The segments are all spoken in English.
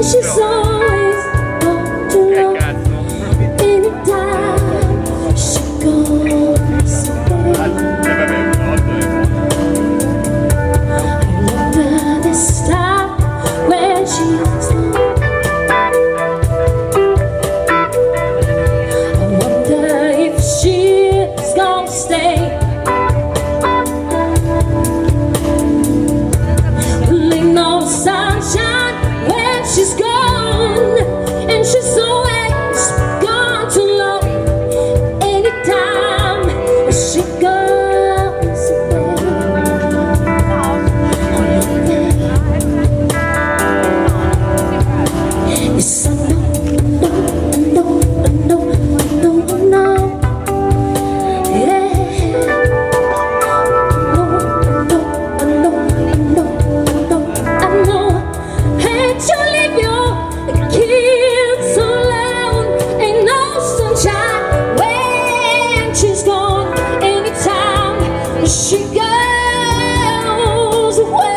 she's always gone too long. Anytime she goes away, I wonder this time when she's gone. I wonder if she's gonna stay. Ain't no sunshine when she's gone, and she's always gone too long. Anytime she goes away, yes, I know, yeah. She's gone anytime she goes away.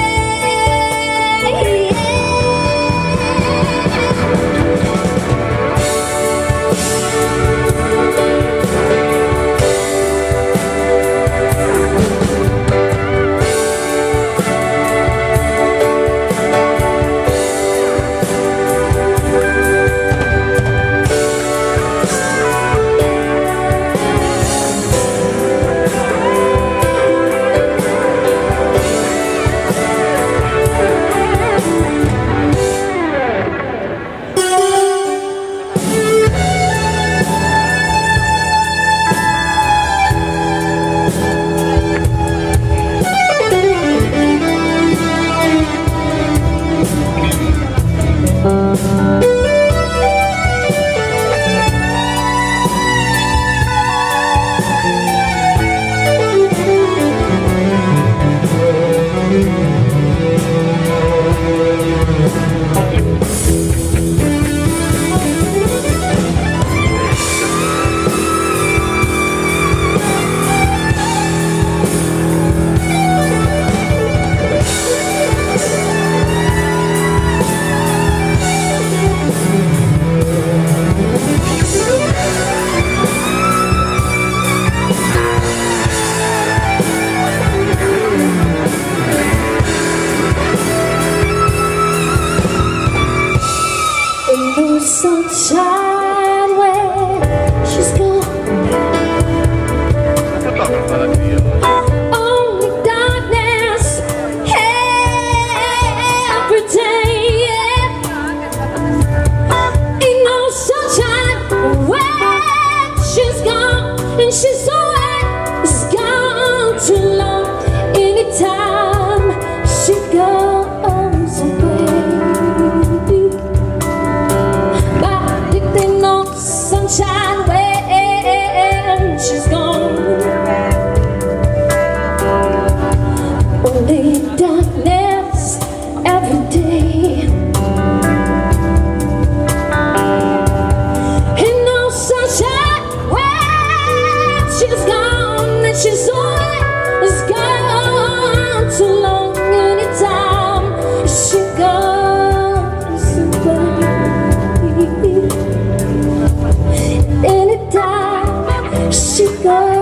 No sunshine when she's gone, only darkness every day, yeah. Ain't no sunshine when she's gone, and she's always gone too long. Anytime she goes away, sunshine when she's gone, only darkness every day. Ain't no sunshine when she's gone, and she's always gone too long. Anytime she goes away, anytime she goes.